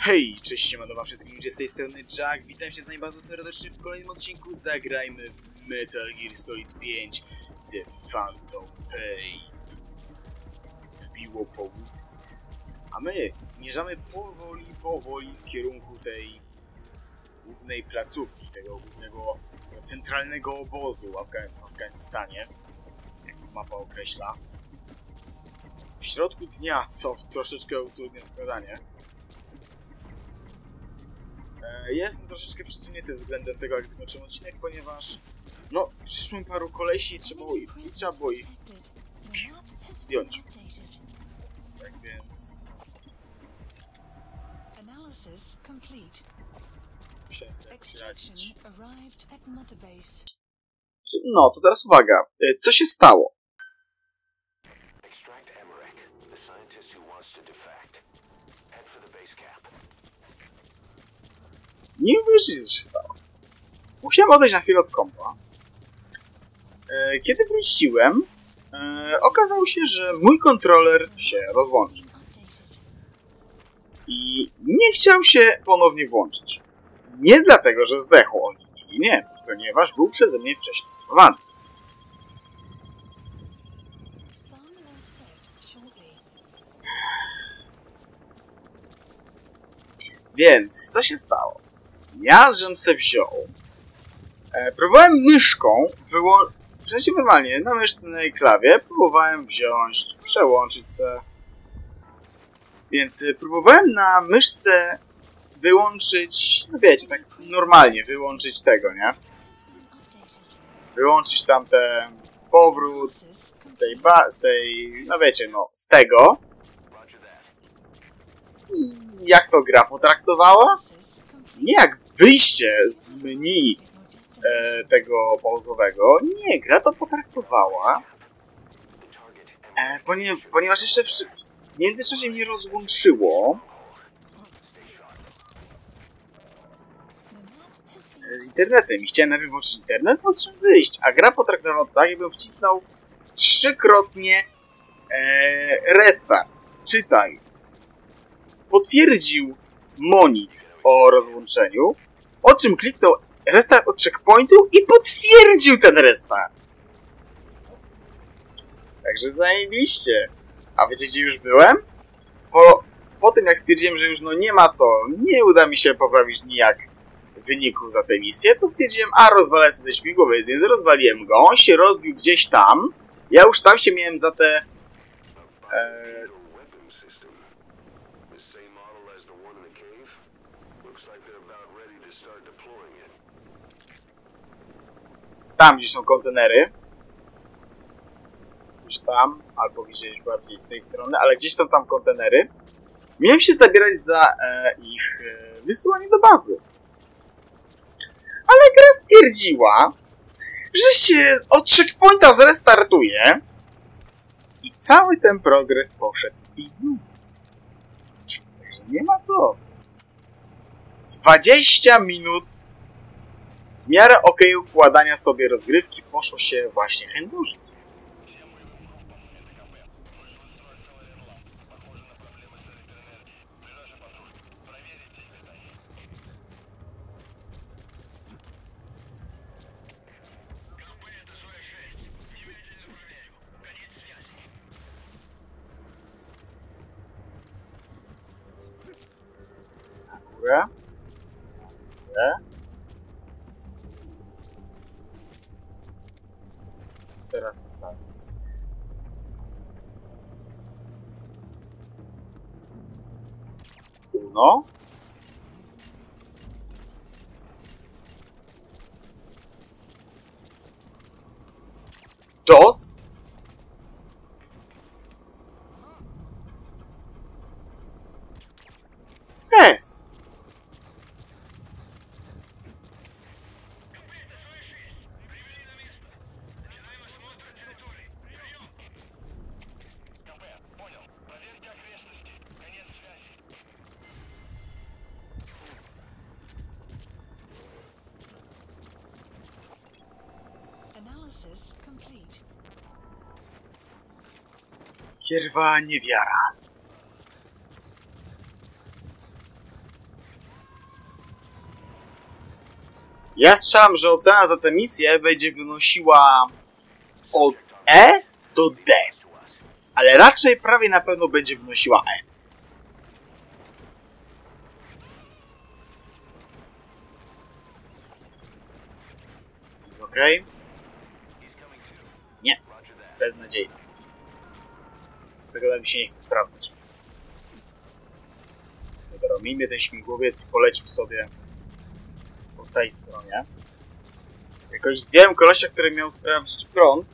Hej, cześć, siemano wszystkim ludzie, z tej strony Jack, witam się z nami bardzo serdecznie w kolejnym odcinku. Zagrajmy w Metal Gear Solid 5 The Phantom Pain. Wbiło południe, a my zmierzamy powoli w kierunku tej głównej placówki, tego głównego, centralnego obozu w Afganistanie, jak mapa określa. W środku dnia, co troszeczkę utrudnia składanie. Jestem troszeczkę przesunięty względem tego, jak zakończymy odcinek, ponieważ no, przyszło mi paru kolesi i trzeba było ich zdjąć. Tak więc... musiałem sobie jakoś radzić. No, to teraz uwaga. Co się stało? Nie uwierzycie, co się stało. Musiałem odejść na chwilę od kompa. Kiedy wróciłem, okazało się, że mój kontroler się rozłączył. I nie chciał się ponownie włączyć. Nie dlatego, że zdechł on. Nie, ponieważ był przeze mnie wcześniej aktywowany. Więc, co się stało? Ja, żem se wziął. Próbowałem myszką wyłączyć, normalnie, na mysznej klawie próbowałem wziąć, przełączyć se. Więc próbowałem na myszce wyłączyć, no wiecie, tak normalnie wyłączyć tego, nie? Wyłączyć tamten powrót z tej, no wiecie, no, z tego. I jak to gra potraktowała? Nie jak wyjście z menu tego pauzowego. Nie, gra to potraktowała. Ponieważ jeszcze w międzyczasie mnie rozłączyło z internetem. I chciałem najpierw włączyć internet, potem wyjść. A gra potraktowała tak, jakbym wcisnął 3-krotnie restart. Czytaj. Potwierdził monit o rozłączeniu, o czym kliknął restart od checkpointu i potwierdził ten restart. Także zajebiście. A wiecie, gdzie już byłem? Po tym, jak stwierdziłem, że już no nie ma co, nie uda mi się poprawić nijak wyniku za tę misję, to stwierdziłem, a rozwalę sobie śmigłowiec, więc rozwaliłem go, on się rozbił gdzieś tam, ja już tam się miałem za te... tam, gdzie są kontenery. Gdzieś tam, albo gdzieś bardziej z tej strony, ale gdzieś są tam kontenery. Miałem się zabierać za ich wysyłanie do bazy. Ale gra stwierdziła, że się od checkpointa zrestartuje i cały ten progres poszedł w pizdu. Także nie ma co. 20 minut w miarę okej układania sobie rozgrywki poszło się właśnie chędożyć. Na górę. Teraz tak. Uno. Dos. Tres. Kierwa niewiara. Ja strzelam, że ocena za tę misję będzie wynosiła od E do D. Ale raczej prawie na pewno będzie wynosiła E. Jest ok? Nie. Beznadziejnie. Tego mi się nie chce sprawdzać. Dobra, miejmy ten śmigłowiec i polećmy sobie po tej stronie. Jakoś zdjąłem kolesia, który miał sprawdzić prąd.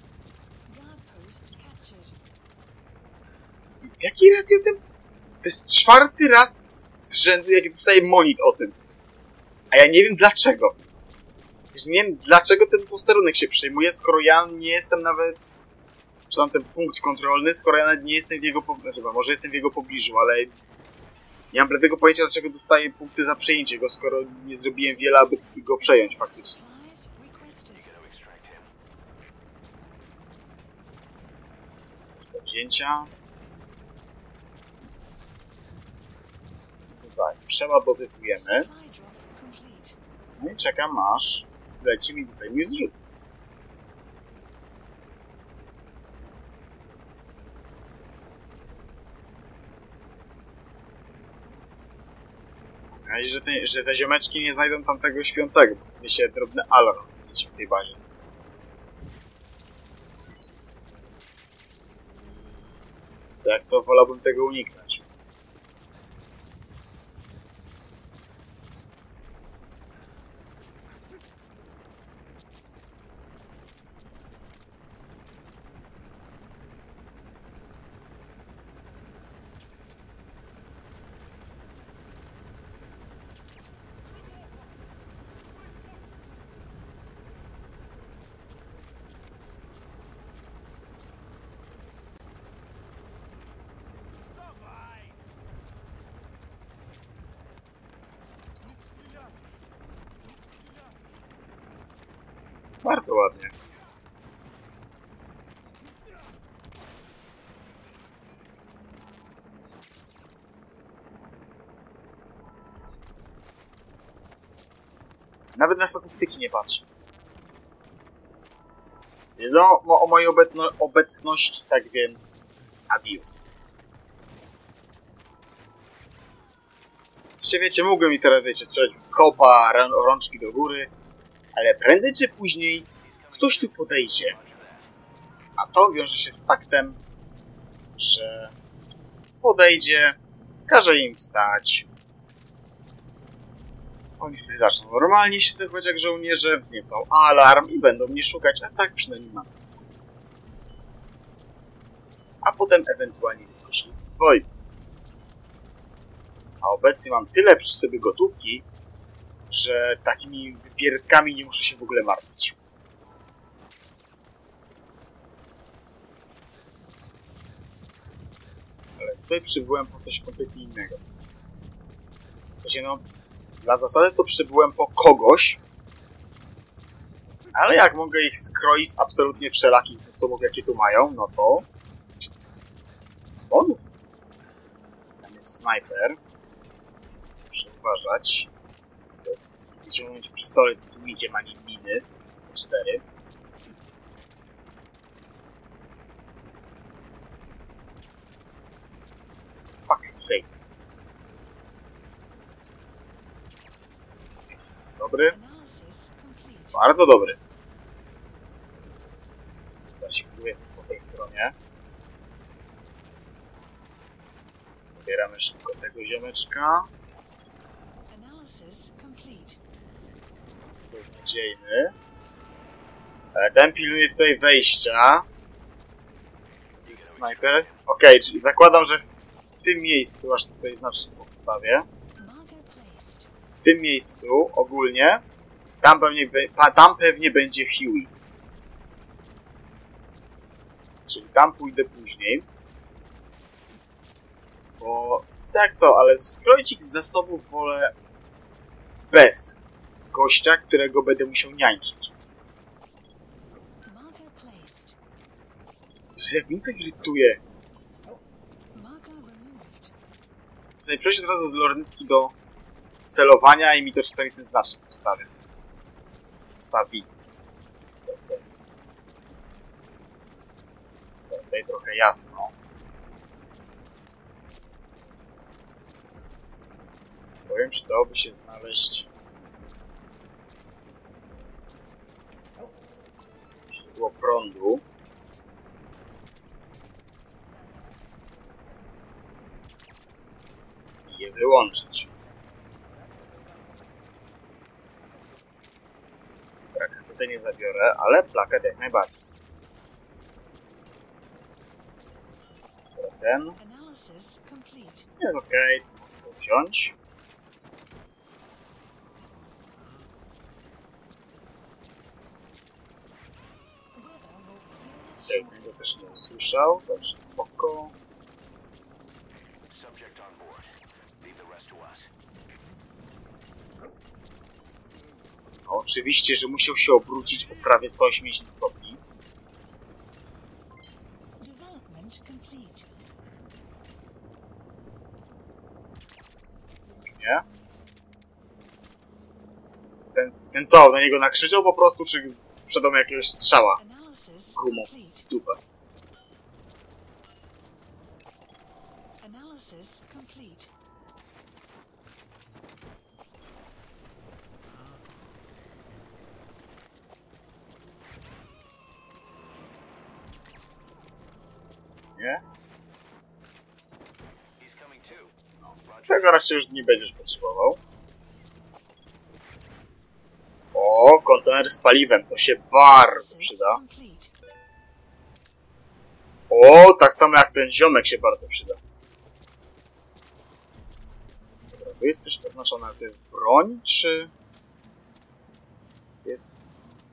I z jakiej racji o tym? To jest 4. raz z rzędu, jak dostaję monit o tym. A ja nie wiem dlaczego. Nie wiem dlaczego ten posterunek się przejmuje, skoro ja nie jestem nawet... Czy tam ten punkt kontrolny, skoro ja nawet nie jestem w jego pobliżu. Może jestem w jego pobliżu, ale... Nie mam bladego pojęcia, dlaczego dostaję punkty za przejęcie go, skoro nie zrobiłem wiele, aby go przejąć faktycznie. Do wzięcia. Nic. Tutaj przeładowujemy. No i czekam aż zleci mi tutaj mi zrzut. Że te ziomeczki nie znajdą tamtego śpiącego, bo wtedy się drobny alarm zleci w tej bazie. Co jak co, wolałbym tego uniknąć. Bardzo ładnie. Nawet na statystyki nie patrzę. Wiedzą o mojej obecności, tak więc adios. Jeszcze wiecie, mógłbym mi teraz, wiecie, sprzedać kopa, rączki do góry, ale prędzej czy później ktoś tu podejdzie. A to wiąże się z faktem, że podejdzie, każe im wstać. Oni wtedy zaczną normalnie się zachowywać jak żołnierze, wzniecą alarm i będą mnie szukać, a tak przynajmniej mam nazwę. A potem ewentualnie wyprosili swoich. A obecnie mam tyle przy sobie gotówki, że takimi wypierdkami nie muszę się w ogóle martwić. Ale tutaj przybyłem po coś kompletnie innego. Wiecie, no, dla zasady to przybyłem po kogoś, ale jak mogę ich skroić z absolutnie wszelakich zasobów, jakie tu mają, no to... bonów. Tam jest snajper. Muszę uważać. Wyciągnąć pistolet z tłumikiem, a nie miny. C4. Fuck's sake. Dobry. Bardzo dobry. Teraz się jest po tej stronie. Pobieramy szybko tego ziomeczka. Beznadziejny. Ten pilnuje tutaj wejścia. Jest snajper. Okej, czyli zakładam, że w tym miejscu, aż tutaj znacznie postawię. W tym miejscu ogólnie tam pewnie będzie Huey. Czyli tam pójdę później. Bo co jak co, ale skroić ich z zasobów wolę bez gościa, którego będę musiał niańczyć. Jak mnie to irytuje. Chcę sobie przejść od razu z lornetki do celowania i mi to czasami ten znacznik postawia. wstawi. Bez sensu. Tutaj trochę jasno. Powiem, przydałoby się znaleźć źródło prądu. I je wyłączyć. Kasetę nie zabiorę, ale plakat jak najbardziej. Ten jest ok, mogę go wziąć. Tego też nie usłyszał, także spoko. No, oczywiście, że musiał się obrócić o prawie 180 stopni. Nie? Ten co, na niego nakrzyczał po prostu, czy sprzedał mu jakiegoś strzała? Gumą w dupę. Nie? No, tego raczej już nie będziesz potrzebował. O, kontener z paliwem, to się bardzo przyda. O, tak samo jak ten ziomek się bardzo przyda. Dobra, tu jest coś oznaczone, ale to jest broń, czy... Jest...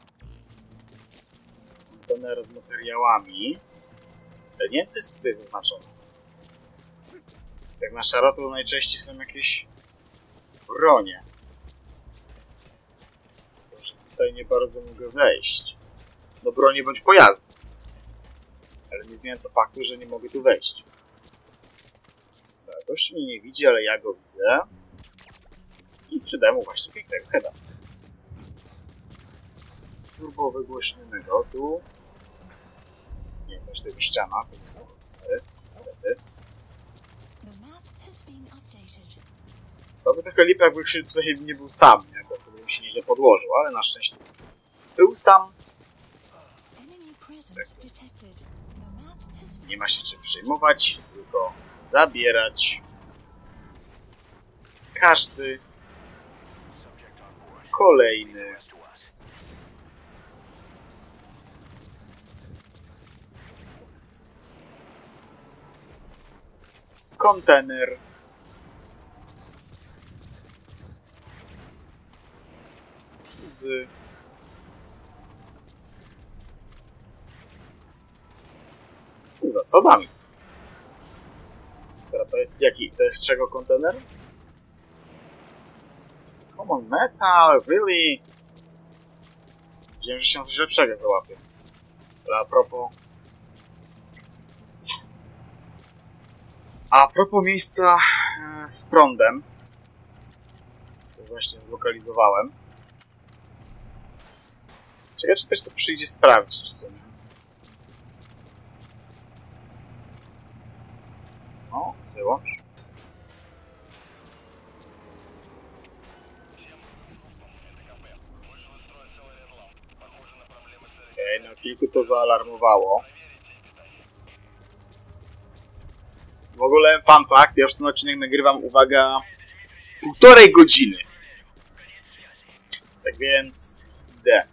Kontener z materiałami. Ale nie wiem, co jest tutaj zaznaczone. Jak na szaro, to najczęściej są jakieś bronie. Może tutaj nie bardzo mogę wejść. Do broni bądź pojazdu. Ale nie zmienia to faktu, że nie mogę tu wejść. Tak, gość mnie nie widzi, ale ja go widzę. I sprzedałem mu właśnie pięknego heada. Turbo wygłośnionego tu. Nie, to jest tego ściana, to są niestety. To by taka lipa, jakby Krzyż tutaj nie był sam, nie? Bo to bym się nieźle podłożył, ale na szczęście był sam. Tak więc nie ma się czym przejmować, tylko zabierać każdy kolejny kontener z zasobami. Teraz to jest jaki? To jest czego kontener? Common metal, really? Wiem, że się coś lepszego załapie. Ale a propos miejsca z prądem, to właśnie zlokalizowałem. Ciekawe, czy też to przyjdzie sprawdzić w sumie. No, wyłącz. Okej, no kilku to zaalarmowało. W ogóle fun fact, ja już ten odcinek nagrywam, uwaga, 1,5 godziny. Tak więc zde.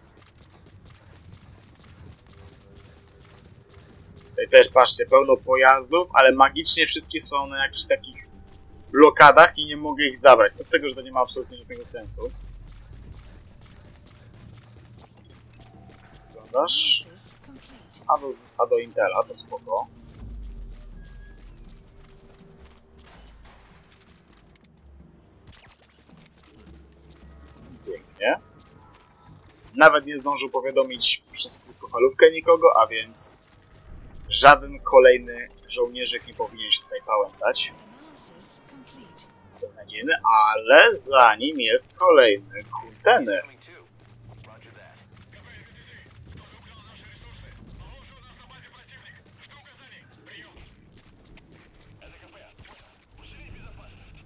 Tutaj też patrzcie, pełno pojazdów, ale magicznie wszystkie są na jakichś takich blokadach i nie mogę ich zabrać. Co z tego, że to nie ma absolutnie żadnego sensu. Wyglądasz? A do Intela, to spoko. Pięknie. Nawet nie zdążył powiadomić przez krótkofalówkę nikogo, a więc żaden kolejny żołnierzyk nie powinien się tutaj pałętać. Beznadziejny, ale za nim jest kolejny kontener.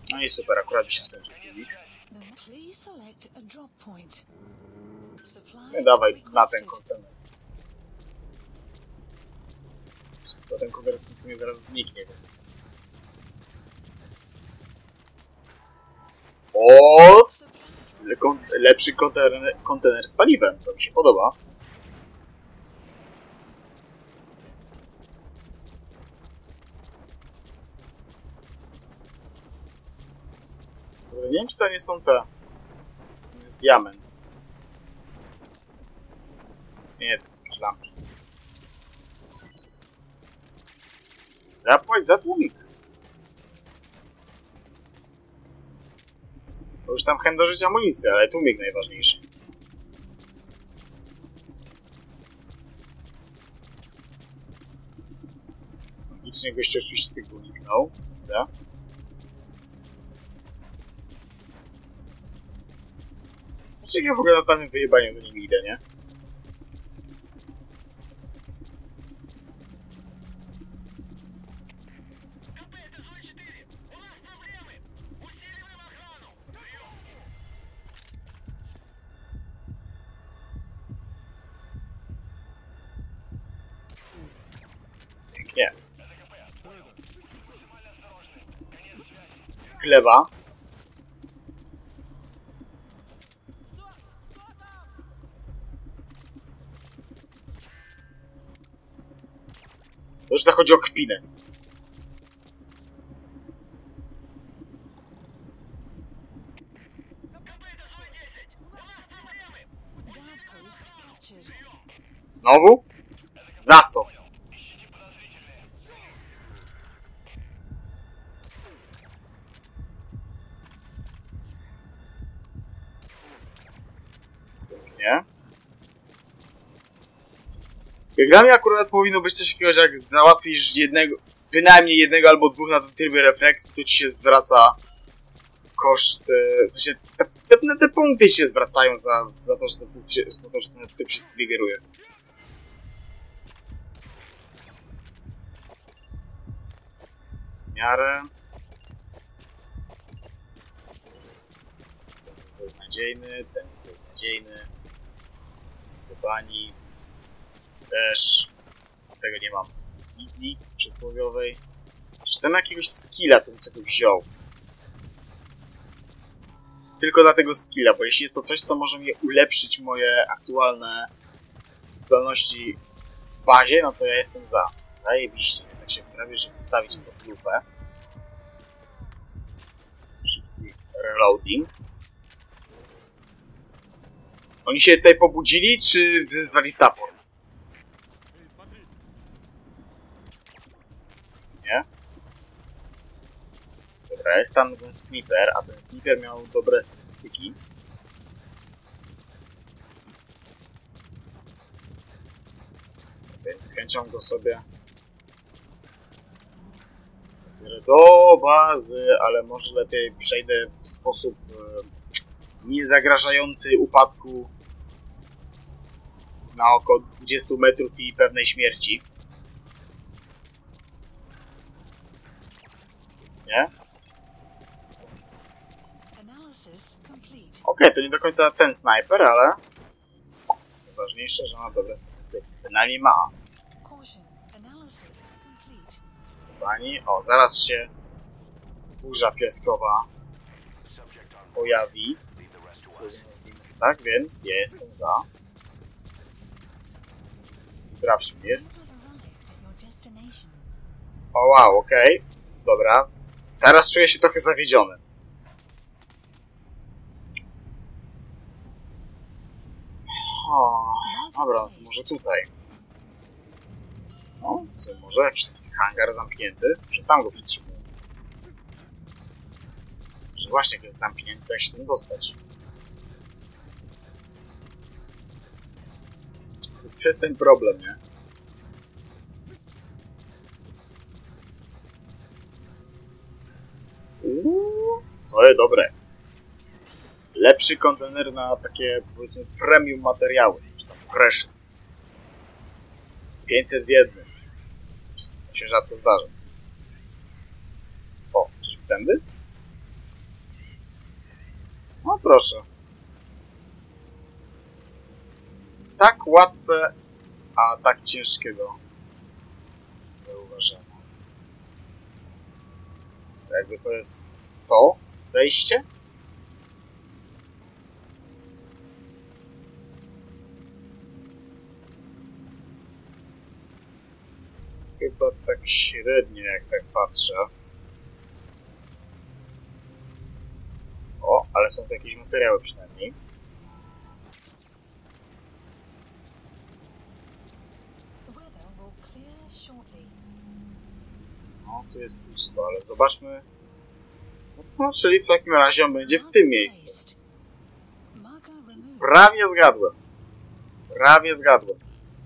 No i super, akurat mi się skończył filmik. No dawaj na ten kontener. Bo ten kontener w sumie zaraz zniknie, więc... O! Lepszy kontener z paliwem, to mi się podoba. Nie wiem, czy to nie są te... To jest diament. Nie, to jakieś lampki. Zapłać za tłumik. To już tam chęć dożyć amunicji, ale tłumik najważniejszy. Magicznie goście oczywiście tylko uniknął. Znaczy, ja w ogóle na danym wyjebaniu za nimi idę, nie? Pięknie. Gleba. To już zachodzi o kpinę. Znowu? Za co? Pięknie. Dla mnie akurat powinno być coś takiego, że jak załatwisz jednego, bynajmniej jednego albo dwóch na tym trybie refleksu, to ci się zwraca koszt, w sensie te punkty się zwracają za to, że ten typ się striggeruje. W miarę. Ten jest beznadziejny, ten jest beznadziejny. Bani. Też. Tego nie mam wizji przysłowiowej. Czy ten ma jakiegoś skilla, ten sobie wziął? Tylko dla tego skilla, bo jeśli jest to coś, co może mi ulepszyć moje aktualne zdolności w bazie, no to ja jestem za. Zajebiście. Tak się prawie, że wystawić pod lupę. Szybki reloading. Oni się tutaj pobudzili, czy wyzwali support? Nie? Dobra, jest tam ten sniper, a ten sniper miał dobre statystyki. Więc z chęcią go sobie do bazy, ale może lepiej przejdę w sposób niezagrażający upadku na około 20 metrów i pewnej śmierci. Nie? Okej, to nie do końca ten snajper, ale najważniejsze, że ma dobre statystyki. Bynajmniej ma. Pani, o, zaraz się burza piaskowa pojawi. Tak, więc ja jestem za. Sprawdźmy, jest. O, wow, okej. Dobra. Teraz czuję się trochę zawiedziony. O, dobra, może tutaj. No, może jakiś taki hangar zamknięty, że tam go przytrzymuję. Że właśnie jak jest zamknięty, jak się tam dostać. To jest ten problem, nie? To jest dobre. Lepszy kontener na takie, powiedzmy, premium materiały, czy tam precious. 500 w jednym. To się rzadko zdarza. O, czy tędy? proszę. Tak łatwe, a tak ciężkiego zauważenia. Jakby to jest to wejście? Chyba tak średnio, jak tak patrzę. O, ale są tu jakieś materiały przynajmniej. No, tu jest pusto, ale zobaczmy. No to, czyli w takim razie on będzie w tym miejscu. Prawie zgadłem. Prawie zgadłem.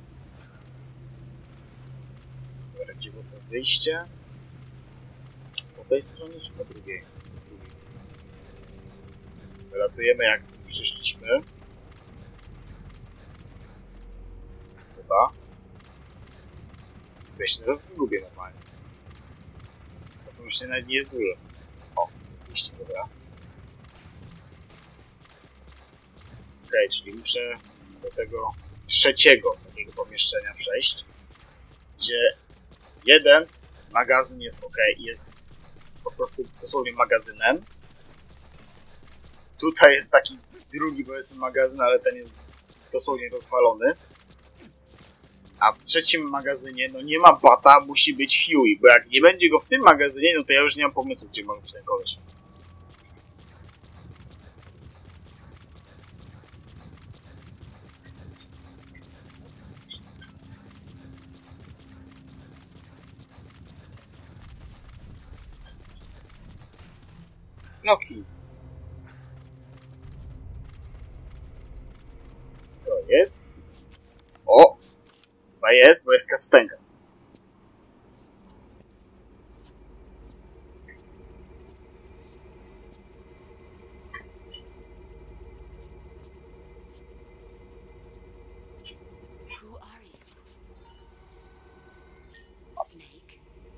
Dobra, gdzie było to wyjście? Po tej stronie czy po drugiej? Wylatujemy jak z tym przyszliśmy. Chyba. Ja się teraz zgubię normalnie. To pomyślenie nawet nie jest dużo. O, wyjście, dobra. Okej, czyli muszę do tego trzeciego takiego pomieszczenia przejść, gdzie jeden magazyn jest ok, jest po prostu dosłownie magazynem. Tutaj jest taki drugi, powiedzmy, magazyn, ale ten jest dosłownie rozwalony. A w trzecim magazynie, no nie ma Bata, musi być Huey, bo jak nie będzie go w tym magazynie, no to ja już nie mam pomysłu, gdzie może być ten koleś. Loki. Co jest? O! Chyba jest, bo jest cutscenka. Who are you? Snake?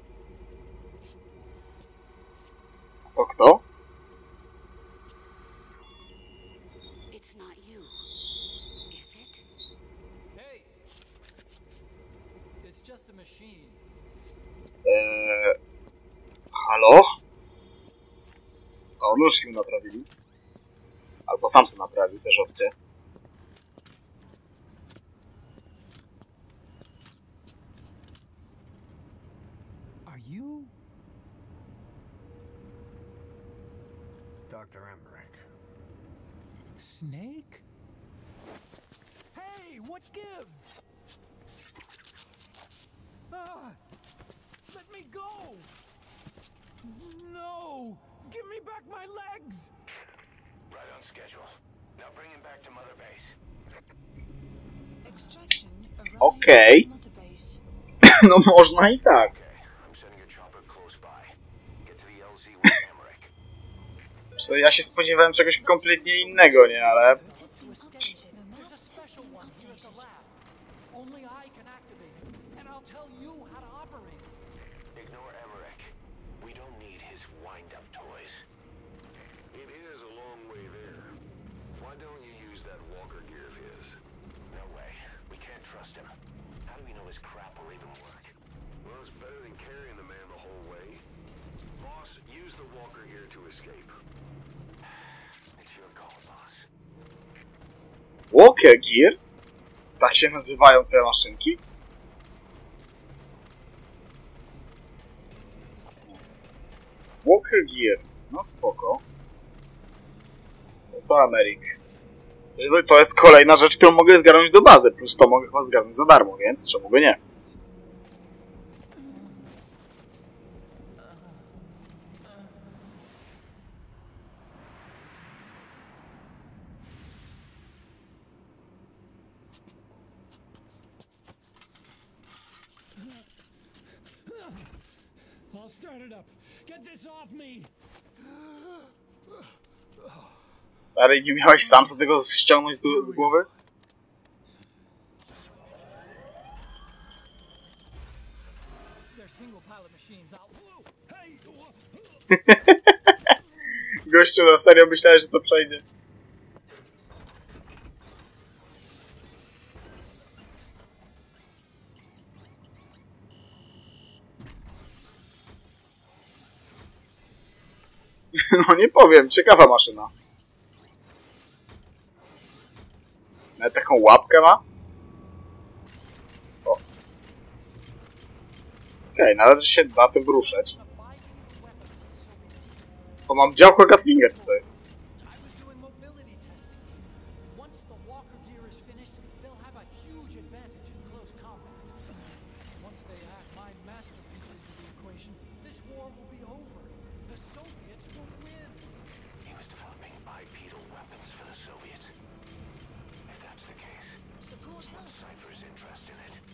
To kto? It's not you. Is it? Hey! It's just a machine. Halo? O, nóżki mu naprawili. Albo sam se naprawił, też opcję. Are you? Dr. Emmerich. Snake? Hey, what gives? Ah! Let me go! No! Give me back my legs! Right on schedule. Now bring him back to Mother Base. Okej. No można i tak. Okay, I'm sending a chopper close by. Get to the LZ with Emmerich. Co, ja się spodziewałem czegoś kompletnie innego, nie? Ale... There's a special one here at the lab. Only I can activate it, and I'll tell you how to operate it. Ignore Emmerich. We don't need his wind-up toys. It is a long way there. Why don't you use that walker gear of his? No way. We can't trust him. How do we know his crap will even work? Well, it's better than carrying the man the whole way. Boss, use the walker gear to escape. It's your call, boss. Walker Gear? Tak się nazywają te maszynki? Walker Gear. No spoko. To co, Amerik? To jest kolejna rzecz, którą mogę zgarnąć do bazy. Plus to mogę chyba zgarnąć za darmo, więc czemu by nie? I'll start it up. Get this off me! Stary, nie miałeś sam sobie tego ściągnąć z głowy? They're single pilot machines. Hey! Gościu, na serio myślałeś, że to przejdzie. No nie powiem, ciekawa maszyna. Nawet taką łapkę ma. O. Okej, należy się na tym ruszać. O, mam działko Gatlinga tutaj. I was doing mobility testing. Once the walker gear is finished, they'll have a huge advantage in close combat. Once they add my masterpiece into the equation, this war will be over. The Soviets will win. He was developing bipedal weapons for the Soviets. If that's the case, Support what's health. Cypher's interest in it?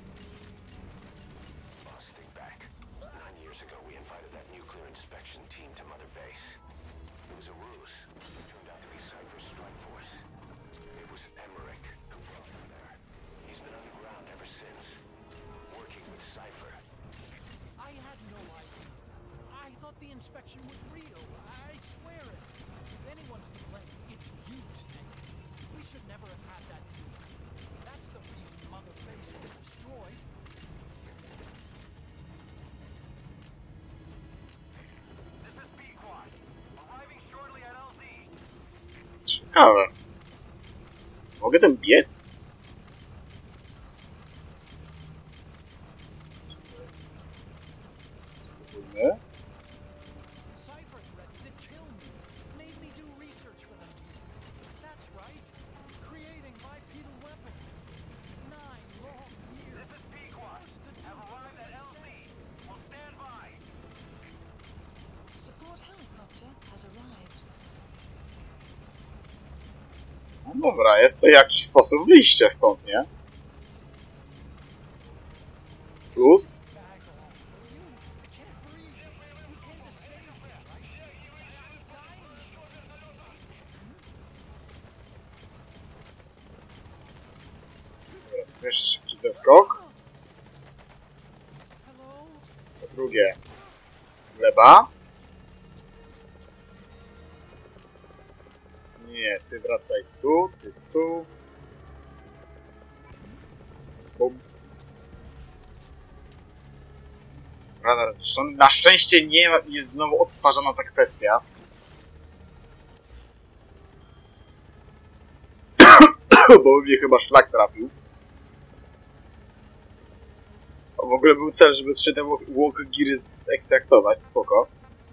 Boss, think back. 9 years ago, we invited that nuclear inspection team to Mother Base. It was a ruse. It turned out to be Cypher's strike force. It was Emmerich who brought them there. He's been underground ever since, working with Cypher. I had no idea. I thought the inspection was real. I swear it. If anyone's to blame, it's you, Snake. We should never have had that deal. That's the reason Mother Base was destroyed. This is Pequod, arriving shortly at LZ. Ciekawe. Mogę ten biec? Spróbujmy. Cypher threatened to kill me. Made me do research for them. That's right. Creating bipedal weapons. 9 long years. This is Pequod. Forced to do Have arrived what at they LZ. said. Will stand by. Support helicopter has arrived. No dobra, jest to jakiś sposób wyjścia stąd, nie? Plus? Bag off, will you? I can't breathe. You came to save me, right? I'm dying in this thing. Dobra, jeszcze szybki zeskok. Hello? Po drugie, gleba. Nie, ty wracaj tu, ty tu. Bum. Radar zniszczony. Na szczęście nie jest znowu odtwarzana ta kwestia. Bo mnie chyba szlak trafił. A w ogóle był cel, żeby 3 te walk geary zekstraktować, spoko.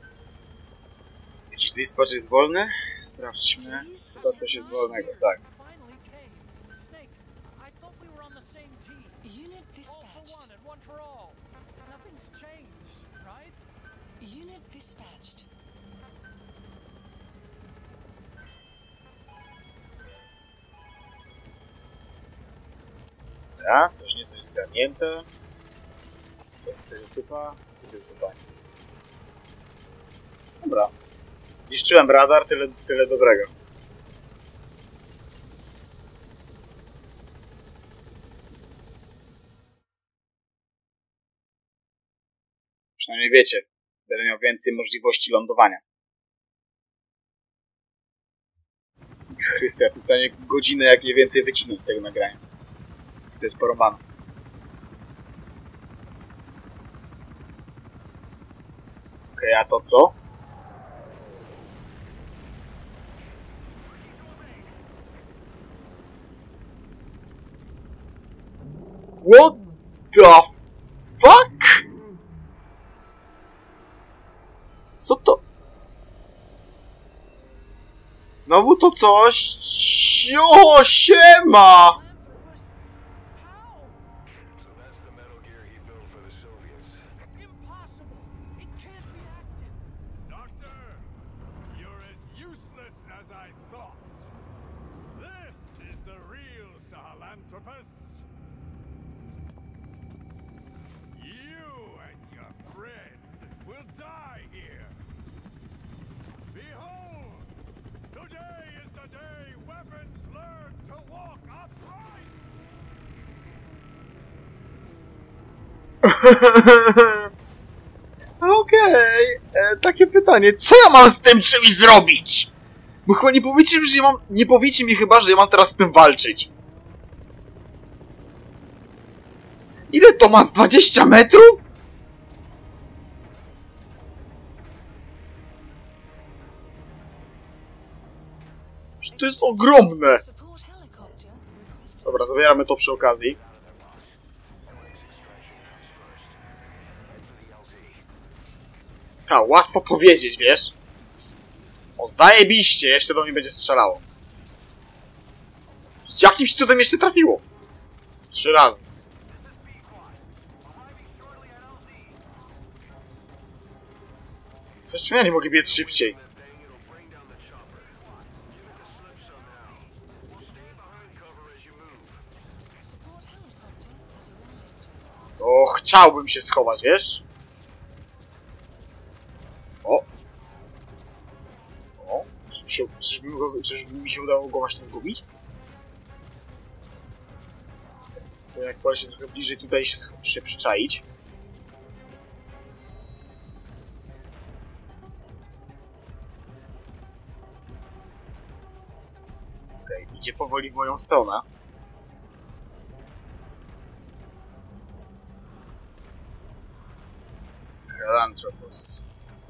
Jakiś dispatch jest wolny? Sprawdźmy. Chyba coś jest wolnego, tak. Finally came. Snake, I thought we were on the same team. Unit All for dispatched. one and one for all. Nothing's changed, right? Unit dispatched. Ja, coś nieco zgarnięte. Tego typa. Dobra. Zniszczyłem radar, tyle dobrego. Przynajmniej wiecie, będę miał więcej możliwości lądowania. Chryste, ja tu cenię godzinę, jak nie więcej wycinam z tego nagrania. To jest porąbane. Okej, a to co? What the fuck? Co to? Znowu to coś? O, siema! How? So that's the Metal Gear he built for the Soviets. Impossible. It can't be active. Doctor, you're as useless as I thought. This is the real Sahelanthropus. You and your friend will die here. Behold, today is the day weapons learn to walk upright. Okej, takie pytanie. Co ja mam z tym czymś zrobić? Bo chyba nie powiecie mi, że nie powiecie mi chyba, że ja mam teraz z tym walczyć. Ile to ma? Z 20 metrów? To jest ogromne! Support helicopter requested. Dobra, zabieramy to przy okazji. Tak, łatwo powiedzieć, wiesz? O, zajebiście! Jeszcze do mnie będzie strzelało. Jakimś cudem jeszcze trafiło. 3 razy. Co jeszcze ja nie mogę biec szybciej? Support helicopter has arrived. O, chciałbym się schować, wiesz? O! O! Czyżby mi się udało go właśnie zgubić? To jak pora się trochę bliżej tutaj się przyczaić. Okej, idzie powoli w moją stronę. Helanthropus.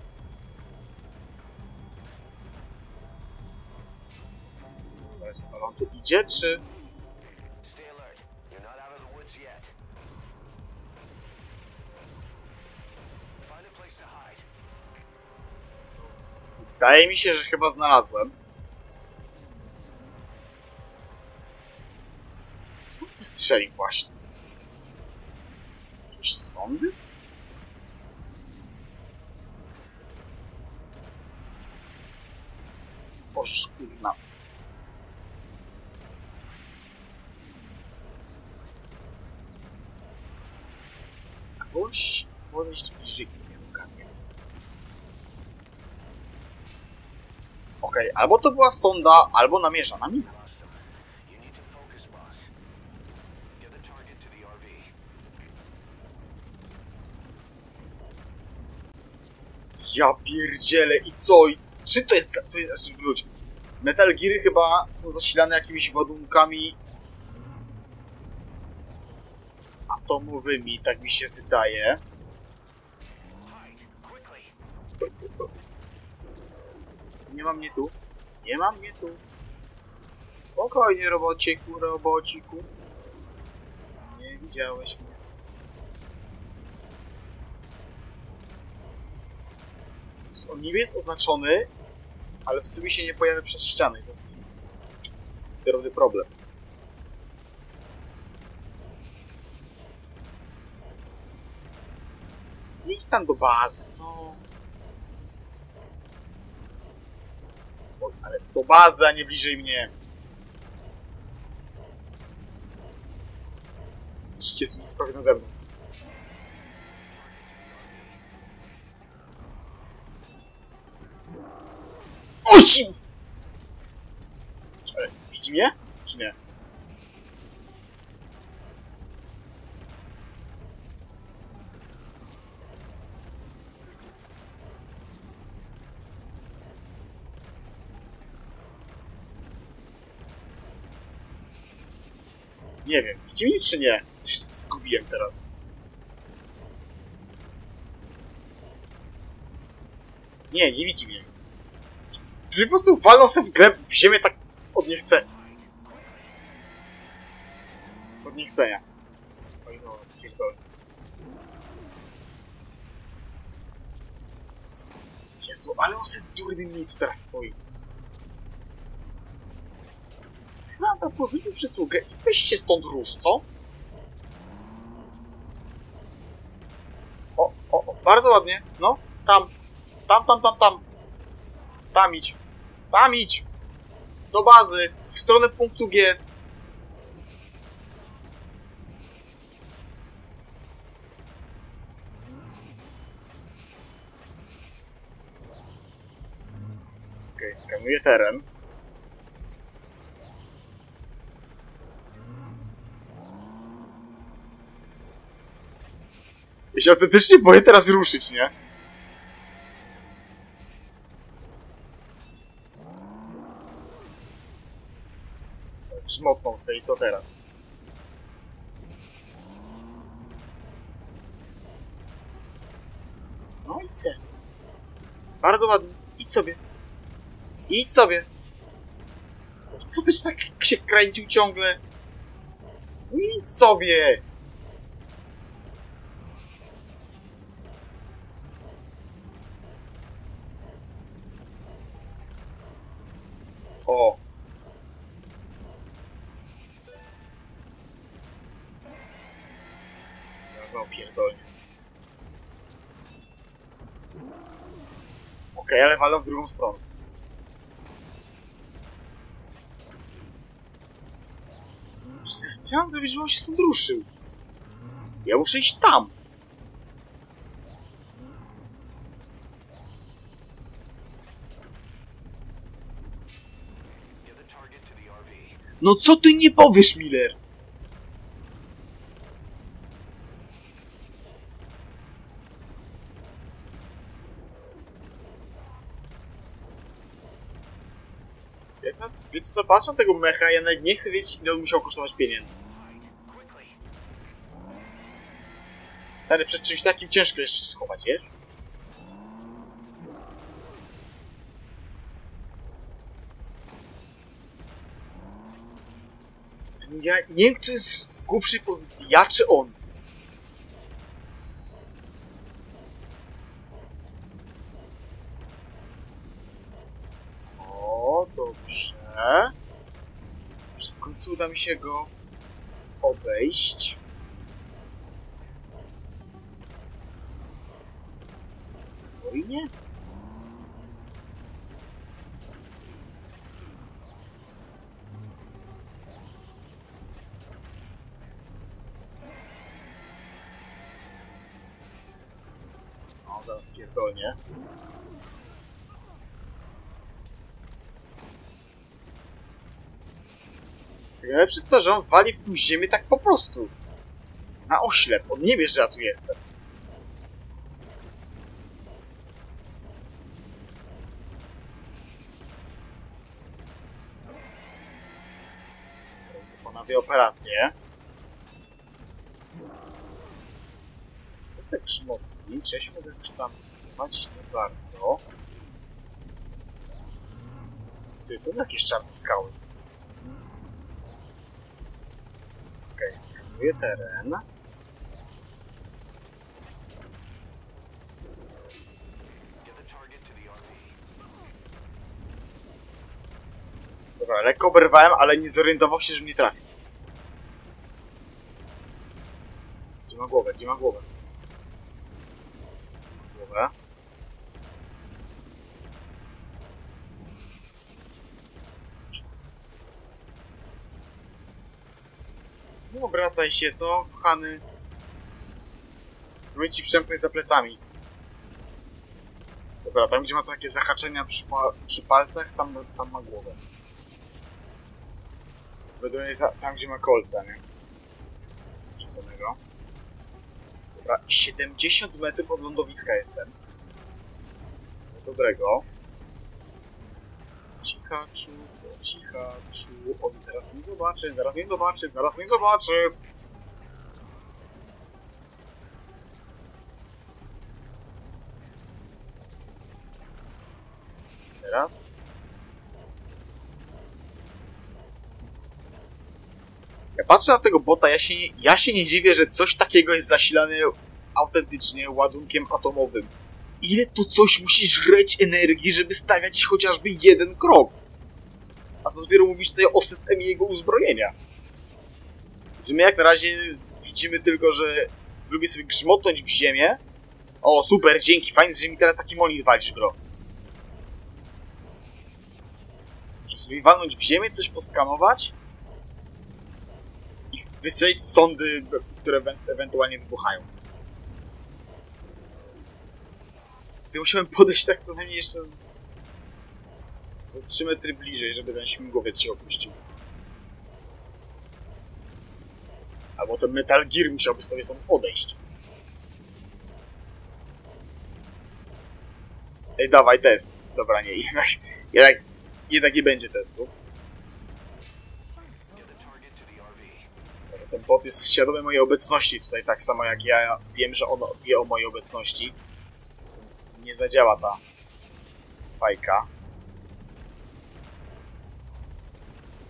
Ale on tu idzie, czy... Stay alert. You're not out of the woods yet. Find a place to hide. Wydaje mi się, że chyba znalazłem. Co wystrzelił właśnie? Jakieś sądy? Boże, kurna. Ktoś podejść bliżej, miał okazję. Okej, albo to była sonda, albo namierzana mina. You need to focus, boss. Get the target to the RV. Ja pierdzielę i co? I czym to jest? To jest znaczy, ludzie. Metal Geary chyba są zasilane jakimiś ładunkami atomowymi, tak mi się wydaje. Hide quickly. Nie ma mnie tu. Nie ma mnie tu. Spokojnie, robociku, robociku. Nie widziałeś mnie. On niby jest oznaczony, ale w sumie się nie pojawia przez ściany. To jest drobny problem. Idź tam do bazy, co? O, ale do bazy, a nie bliżej mnie. Jezu, nie sprawy nade mną. Osi! Widzi mnie? Czy nie? Nie wiem, widzi mnie czy nie? Się zgubiłem teraz. Nie, nie widzi mnie. Że po prostu walną sobie w gleb, w ziemię tak od niechcenia. Od niechcenia. Oj no, spierdolę. Jezu, ale on sobie w durnym miejscu teraz stoi. No, tam pozytywną przysługę i weźcie stąd róż, co? O, bardzo ładnie. No, tam. Tam. Tam idź. Tam idź. Do bazy. W stronę punktu G. Okej, skanuję teren. Ja się autentycznie boję teraz ruszyć, nie? Żmotną se i co teraz? No idź se. Bardzo ładnie. Idź sobie. Idź sobie. Co byś tak się kręcił ciągle? Nic sobie! O! Ja zaopierdolę. Okej, ale walą w drugą stronę. Co ja mam zrobić, żeby on się stąd ruszył? Ja muszę iść tam. No co ty nie powiesz, Miller? Wiecie co, patrzę na tego mecha, ja nawet nie chcę wiedzieć, ile on musiał kosztować pieniędzy. Stary, przed czymś takim ciężko jeszcze schować, wiesz? Ja nie wiem, kto jest w głupszej pozycji, ja czy on. O, dobrze. Może w końcu uda mi się go obejść. Spokojnie. O, zaraz pierdolnie. Najlepsze jest to, że on wali w tą ziemię tak po prostu. Na oślep. On nie wie, że ja tu jestem. Więc ponawia operację. To jest jak grzmotnik. Czy ja się mogę jakoś tam schować? Nie bardzo. Ty, co to jakieś czarne skały? Okej, skanuję teren. Dobra, lekko oberwałem, ale nie zorientował się, że mnie trafi. Gdzie ma głowę? Gdzie ma głowę? Głowę. No obracaj się, co, kochany? Próbuję ci przemknąć za plecami. Dobra, tam gdzie ma takie zahaczenia przy palcach, tam ma głowę. Według mnie tam gdzie ma kolce, nie? Zniconego. Dobra, 70 metrów od lądowiska jestem. Dobrego. Cichaczu, cichaczu. On zaraz mnie zobaczy, zaraz mnie zobaczy, zaraz mnie zobaczy. Teraz. Ja patrzę na tego bota, ja się nie dziwię, że coś takiego jest zasilane autentycznie ładunkiem atomowym. Ile tu coś musi żreć energii, żeby stawiać chociażby jeden krok? A co dopiero mówisz tutaj o systemie jego uzbrojenia? Czy my jak na razie widzimy tylko, że lubię sobie grzmotnąć w ziemię? O, super, dzięki, fajnie, że mi teraz taki monit walisz, bro. Muszę sobie walnąć w ziemię, coś poskanować i wystrzelić sondy, które ewentualnie wybuchają. Ja musiałem podejść tak co najmniej jeszcze z 3 metry bliżej, żeby ten śmigłowiec się opuścił. Albo ten Metal Gear musiałby sobie stąd odejść. Ej, dawaj test. Dobra, nie, jednak nie będzie testu. Ten bot jest świadomy mojej obecności tutaj, tak samo jak ja wiem, że on wie o mojej obecności. Więc nie zadziała ta fajka.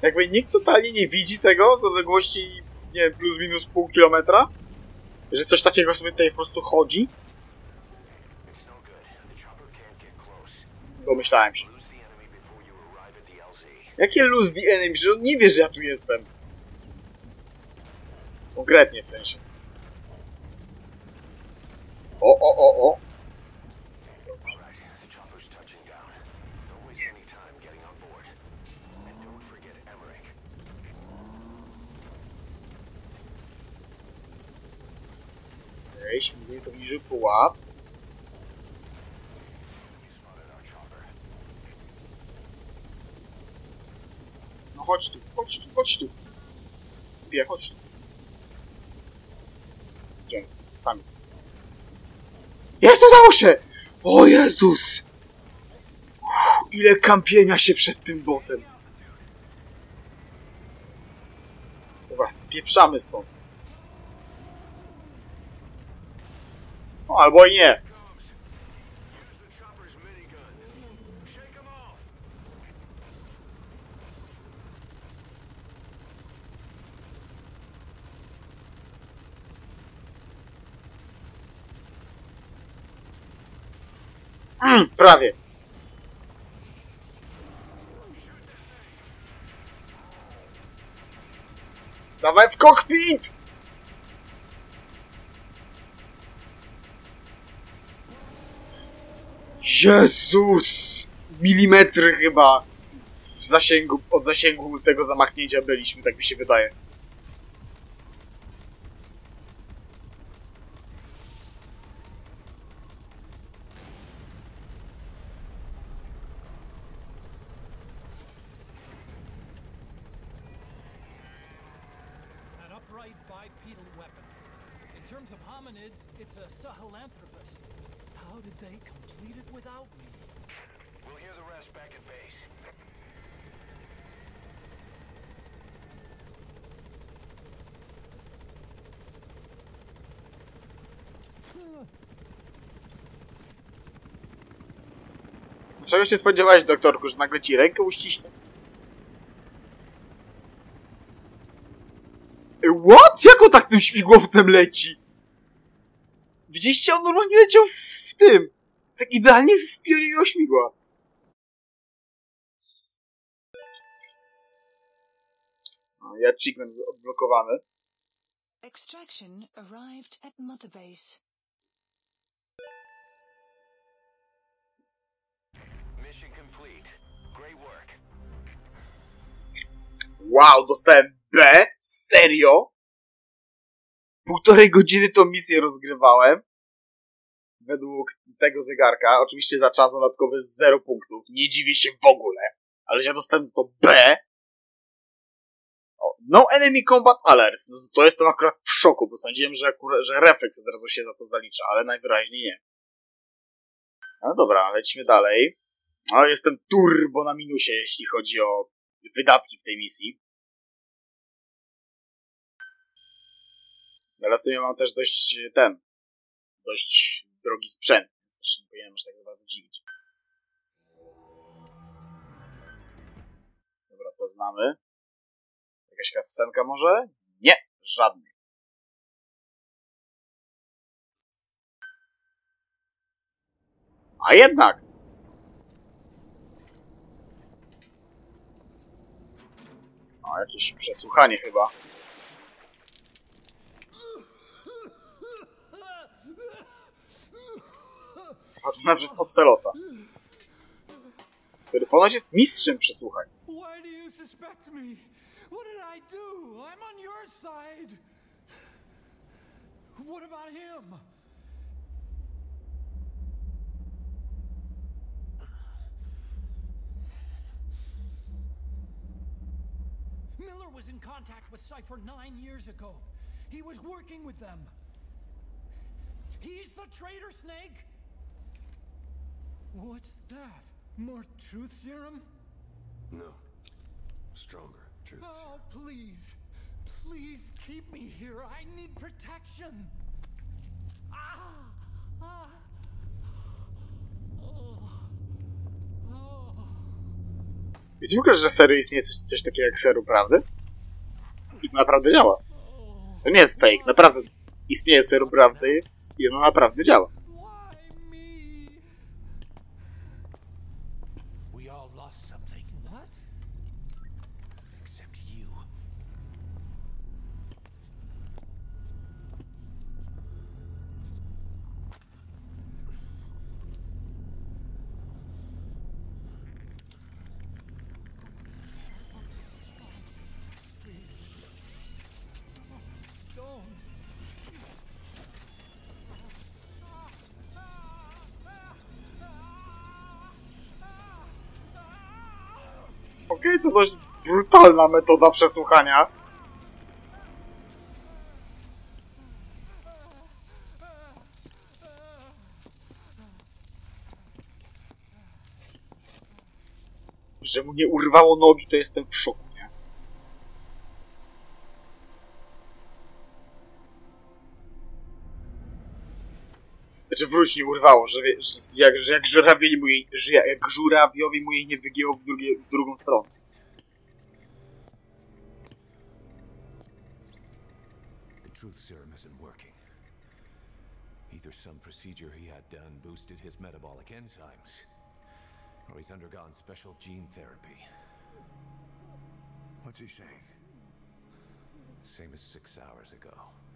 Jakby nikt totalnie nie widzi tego z odległości, nie wiem, plus minus pół kilometra? Że coś takiego sobie tutaj po prostu chodzi? It's no good. The chopper can't get close. Domyślałem się. Lose the enemy before you arrive at the LZ. Jakie lose the enemy? Że on nie wie, że ja tu jestem. Konkretnie w sensie. O. Alright, the chopper's touching down. Don't waste any time getting on board. And don't forget Emmerich. Okej, śmiguje to bliżej pułap. You spotted our chopper. No chodź tu. Pie, chodź tu. Gdzie on jest? Tam jest. Jest, udało się! O Jezus! Ile kampienia się przed tym botem. Dobra, spieprzamy stąd. O, albo i nie. Use the chopper's minigun. Shake 'em off. Prawie. Dawaj w kokpit! Jezus! Milimetry chyba w zasięgu, od zasięgu tego zamachnięcia byliśmy, tak mi się wydaje. An upright bipedal weapon. In terms of hominids, it's a Sahelanthropus. How did they complete it without me? We'll hear the rest back at base. Czego się spodziewałeś, doktorku, że nagle ci rękę uściśnie? What? Jak on tak tym śmigłowcem leci? Widzieliście? On normalnie leciał w tym. Tak idealnie w pionie śmigła. O, ja achievement odblokowany. Extraction arrived at Mother Base. Mission complete. Great work. Wow, dostałem B? Serio? 1,5 godziny tą misję rozgrywałem. Według tego zegarka. Oczywiście za czas dodatkowy 0 punktów. Nie dziwię się w ogóle. Ale ja dostałem za to B. O, no enemy combat alerts. No, to jestem akurat w szoku, bo sądziłem, że refleks od razu się za to zalicza, ale najwyraźniej nie. No dobra, lecimy dalej. No, jestem turbo na minusie, jeśli chodzi o wydatki w tej misji. Ale w sumie mam też dość drogi sprzęt, więc też nie powinienem aż tak bardzo dziwić. Dobra, to znamy. Jakaś cutscenka może? Nie, żadnej. A jednak! O, jakieś przesłuchanie chyba. Prowadzone przez Ocelota, który ponoć jest mistrzem przesłuchań. Why do you suspect me? What did I do? I'm on your side. What about him? Miller was in contact with Cypher 9 years ago. He was working with them. He's the traitor, Snake! What's that? More truth serum? No. Stronger truth. Oh, please. Please keep me here. I need protection. Ah! Ah! Oh. Oh. Wiecie w ogóle, że serio istnieje coś takiego jak serum prawdy? I to naprawdę działa. To nie jest fake, naprawdę istnieje serum prawdy i ono naprawdę działa. Why me? We all lost something. What? Except you. Don't. Okej, to dość brutalna metoda przesłuchania. Że mu nie urwało nogi, to jestem w szoku, nie? Znaczy wróć, nie urwało, że jak żurawiowi mu jej nie wygięło w drugą stronę. The truth serum isn't working. Either some procedure he had done boosted his metabolic enzymes, or he's undergone special gene therapy. What's he saying? Same as 6 hours ago.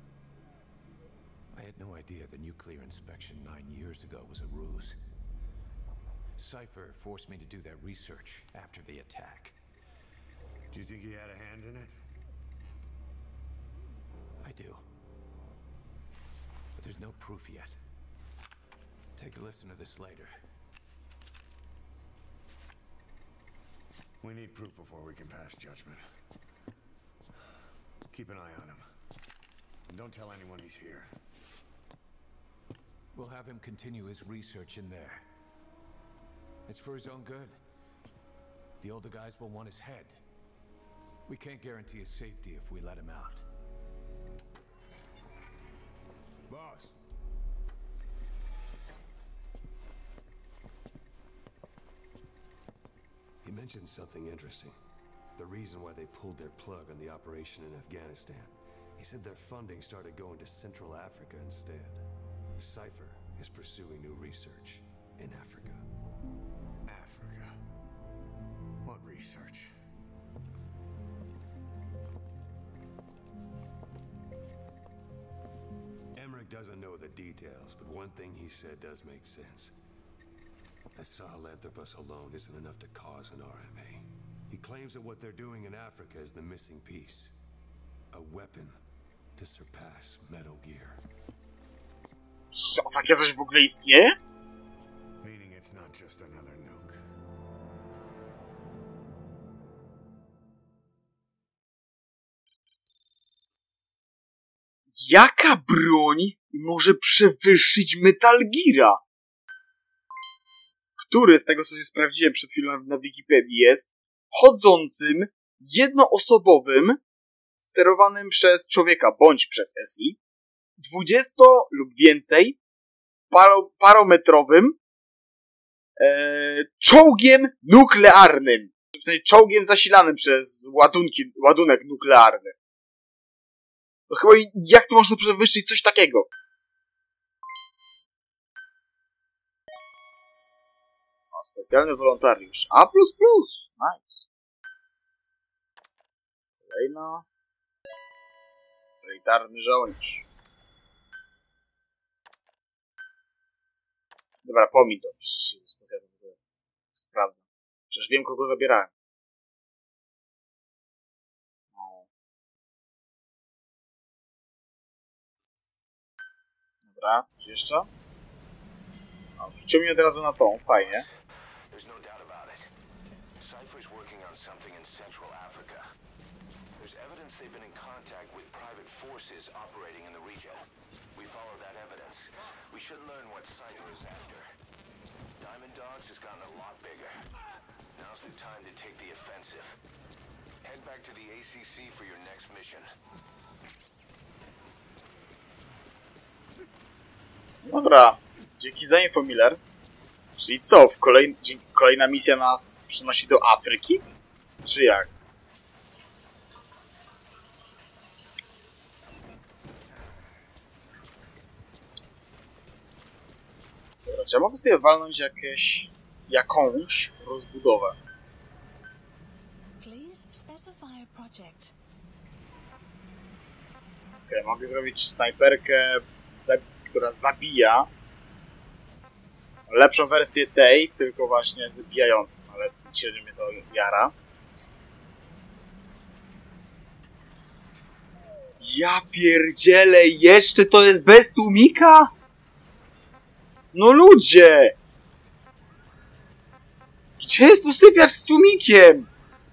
I had no idea the nuclear inspection 9 years ago was a ruse. Cypher forced me to do that research after the attack. Do you think he had a hand in it? I do. But there's no proof yet. Take a listen to this later. We need proof before we can pass judgment. Keep an eye on him. And don't tell anyone he's here. We'll have him continue his research in there. It's for his own good. The older guys will want his head. We can't guarantee his safety if we let him out. Boss. He mentioned something interesting. The reason why they pulled their plug on the operation in Afghanistan. He said their funding started going to Central Africa instead. Cypher is pursuing new research in Africa. Africa. What research? Emmerich doesn't know the details, but one thing he said does make sense. The Sahelanthropus alone isn't enough to cause an RMA. He claims that what they're doing in Africa is the missing piece. A weapon to surpass Metal Gear. Co, takie coś w ogóle istnieje? Meaning it's not just another nuke. Jaka broń może przewyższyć Metal Geara? Który, z tego co się sprawdziłem przed chwilą na Wikipedii, jest chodzącym, jednoosobowym, sterowanym przez człowieka bądź przez SI, 20 lub więcej, parometrowym czołgiem nuklearnym. W sensie czołgiem zasilanym przez ładunek nuklearny. No chyba jak tu można przewyższyć coś takiego? O, specjalny wolontariusz. A++. Nice. Kolejna. Elitarny żołnierz. Dobra, pomiń to. Sprawdzam. Przecież wiem, kogo zabierałem. No. Dobra, coś jeszcze? No, wrzucił mnie od razu na tą, fajnie. There's no doubt about it. Cypher's working on something in Central Africa. There's evidence they've been in contact with private forces operating in the region. We follow that evidence. We should learn what Cypher is after. Diamond Dogs has gotten a lot bigger. Now's the time to take the offensive. Head back to the ACC for your next mission. Dobra, dzięki za info, Miller. Czyli co, kolejna misja nas przenosi do Afryki? Czy jak? Dobra, czy ja mogę sobie walnąć jakąś rozbudowę? Okej, mogę zrobić snajperkę, która zabija. Lepszą wersję tej, tylko właśnie zabijającą, ale średnio mnie to jara. Ja pierdzielę, jeszcze to jest bez tłumika? No ludzie! Gdzie jest usypiacz z tłumikiem?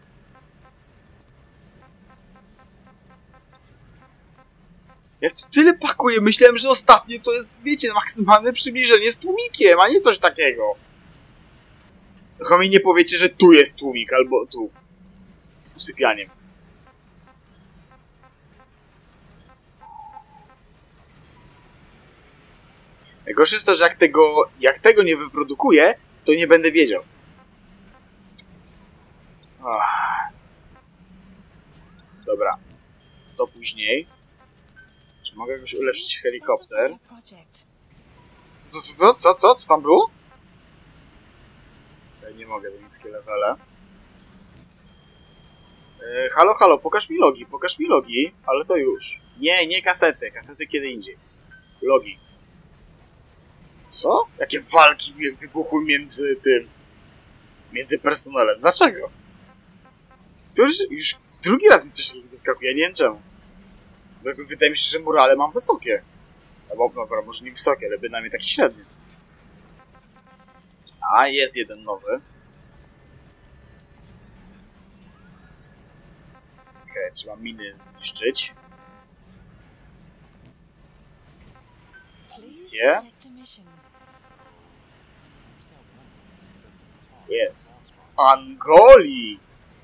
Ja w to tyle pakuję, myślałem, że ostatnie to jest, wiecie, maksymalne przybliżenie z tłumikiem, a nie coś takiego. Tylko mi nie powiecie, że tu jest tłumik, albo tu. Z usypianiem. Najgorsze jest to, że jak tego nie wyprodukuję, to nie będę wiedział. Dobra. To później. Czy mogę jakoś ulepszyć helikopter? Co tam było? Ja nie mogę, to niskie levele. Halo, pokaż mi logi, ale to już. Nie kasety, kasety kiedy indziej. Logi. Co? Jakie walki wybuchły między personelem? Dlaczego? To już drugi raz mi coś takiego wyskakuje, ja nie wiem czemu. Wydaje mi się, że morale mam wysokie. Albo, dobra, może nie wysokie, ale bynajmniej taki średni. A, jest jeden nowy. Okej, trzeba miny zniszczyć. Misję. Jest. Angoli!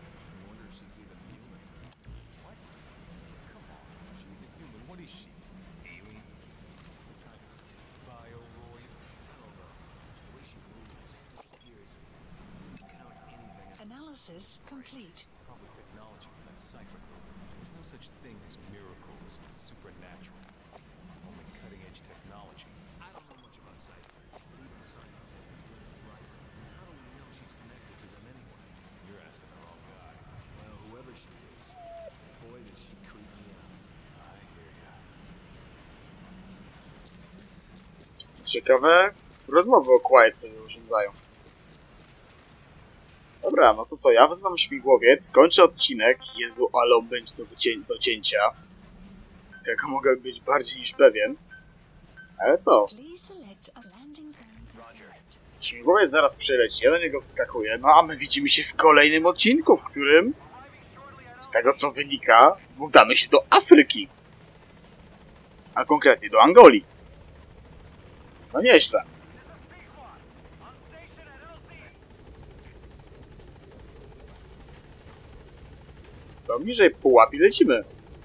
Analysis complete. Probably technology from that cipher group. There's no such thing as miracles or supernatural. Only cutting-edge technology. I don't know much about cipher, but even science has its limits, right? And how do we know she's connected to them anyway? You're asking the wrong guy. Well, whoever she is, boy, does she creep me out. I hear ya. Ciekawe rozmowy o Quiet sobie urządzają. Dobra, no to co, ja wezwam śmigłowiec, kończę odcinek. Jezu, ale on będzie do cięcia. Tego mogę być bardziej niż pewien. Ale co? Śmigłowiec zaraz przyleci, ja do niego wskakuję, no a my widzimy się w kolejnym odcinku, w którym, z tego co wynika, udamy się do Afryki. A konkretnie do Angolii. No nieźle. To bliżej pułapi lecimy.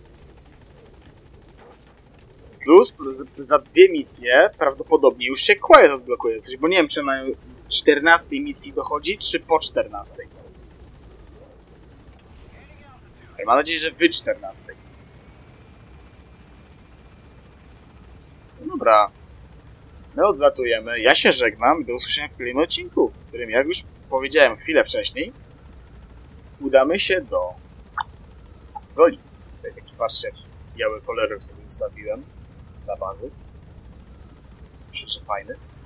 Plus za 2 misje prawdopodobnie już się Quiet odblokuje. Bo nie wiem, czy na 14 misji dochodzi, czy po 14. Mam nadzieję, że wy 14. No dobra. My odlatujemy. Ja się żegnam i do usłyszenia w kolejnym odcinku, w którym, jak już powiedziałem chwilę wcześniej, udamy się do Angolii. Tutaj taki, patrzcie, biały kolorek sobie ustawiłem dla bazy. Myślę, że fajny.